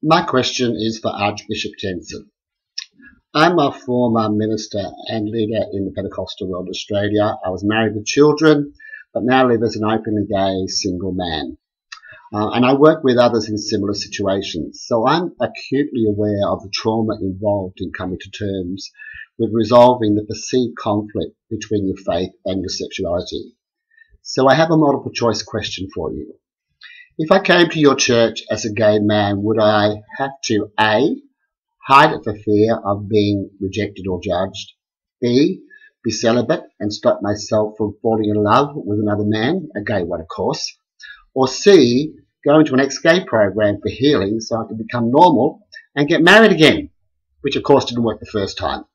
My question is for Archbishop Jensen. I'm a former minister and leader in the Pentecostal world of Australia. I was married with children, but now live as an openly gay single man. And I work with others in similar situations. So I'm acutely aware of the trauma involved in coming to terms with resolving the perceived conflict between your faith and your sexuality. So I have a multiple choice question for you. If I came to your church as a gay man, would I have to A, hide it for fear of being rejected or judged, B, be celibate and stop myself from falling in love with another man, a gay one of course, or C, go into an ex-gay program for healing so I can become normal and get married again, which of course didn't work the first time.